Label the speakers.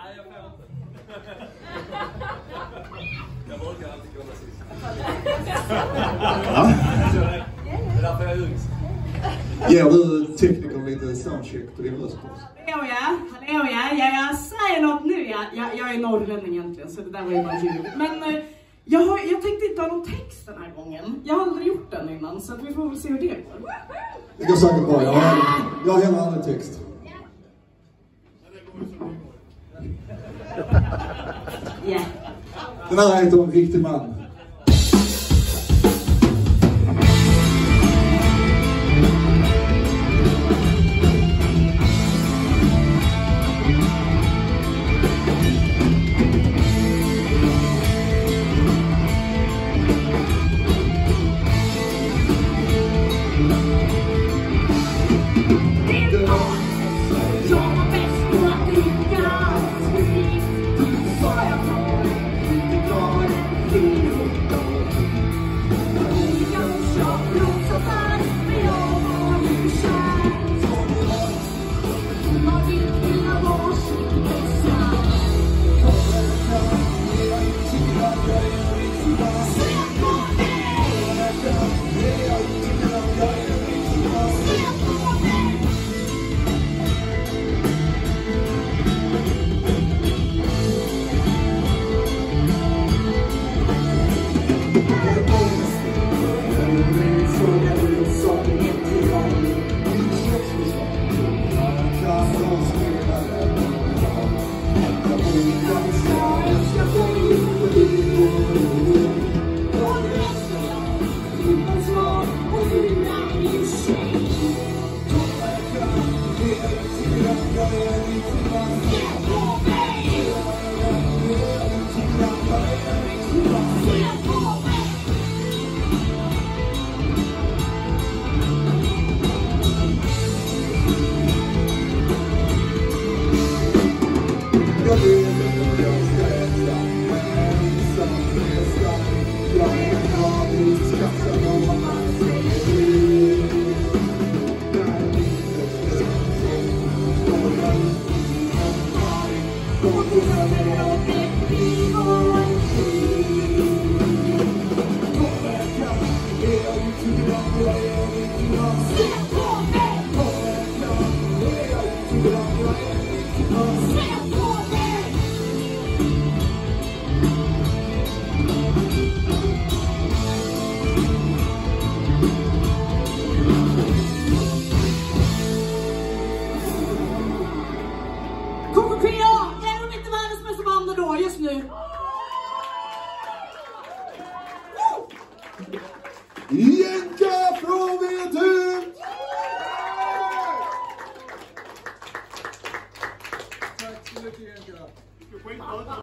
Speaker 1: Nej, jag kan inte. Jag brukar alltid komma sist.
Speaker 2: Ja.
Speaker 1: Det är därför jag är yngst.
Speaker 2: Ger du tekniker lite soundcheck på din röst?
Speaker 3: Hallå ja. Jag säger något nu. Jag är norrlänning egentligen, så det där var ju bara ljud. Men jag tänkte inte ha någon text den här gången. Jag har aldrig gjort den innan, så vi får väl se hur det går.
Speaker 2: Det går säkert bra. Jag har heller aldrig text.
Speaker 3: Yeah.
Speaker 2: Den här heter En riktig man.
Speaker 3: KKPA, är de inte världens bästa band då just nu?
Speaker 2: Jenka från Vet. Tack så mycket, Jenka.